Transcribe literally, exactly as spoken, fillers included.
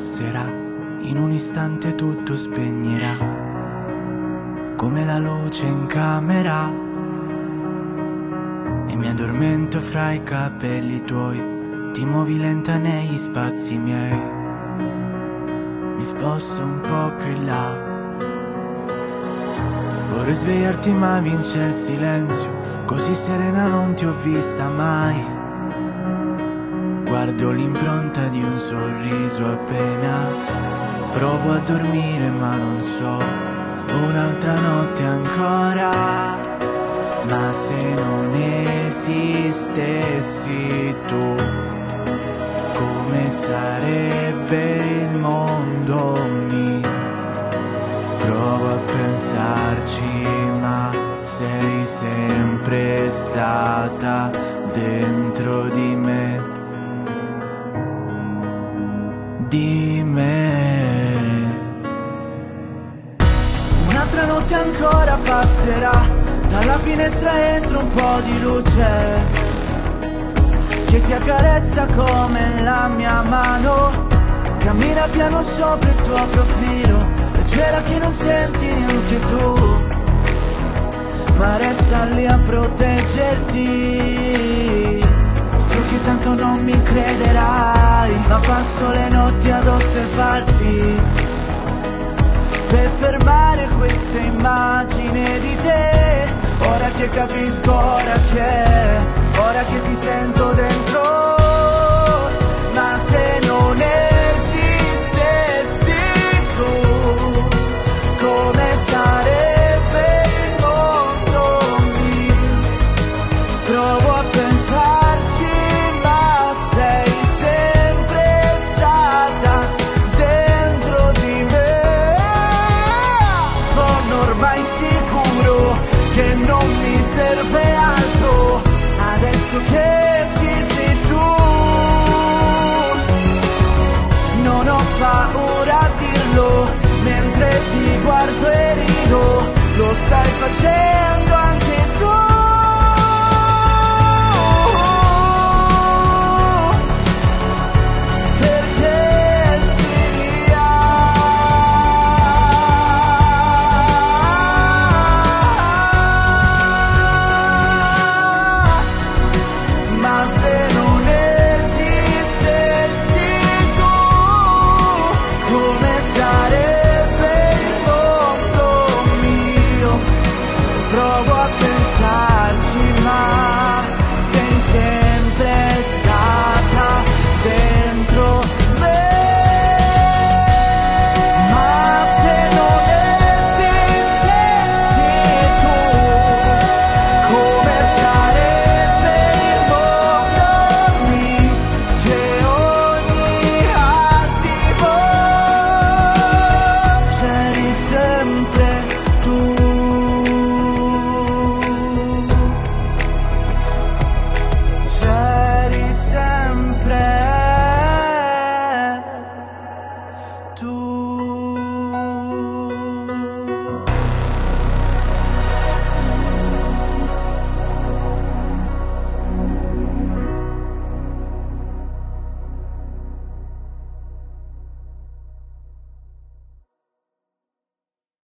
passerà, in un istante tutto spegnerà, come la luce in camera, e mi addormento fra i capelli tuoi, ti muovi lenta negli spazi miei, mi sposto un po' più in là, vorrei svegliarti ma vince il silenzio, così serena non ti ho vista mai, guardo l'impronta di un sorriso appena provo a dormire ma non so, un'altra notte ancora, ma se non esistessi tu, come sarebbe il mondo? Mi provo a pensarci, ma sei sempre stata dentro di me, di me. Un'altra notte ancora passerà, dalla finestra entra un po' di luce che ti accarezza come la mia mano, cammina piano sopra il tuo profilo, leggera che non senti neanche tu, ma resta lì a proteggerti. So che tanto non mi crederai, ma passo le notti ad osservarti per fermare questa immagine di te. Ora che capisco, ora che, ora che ti sento dentro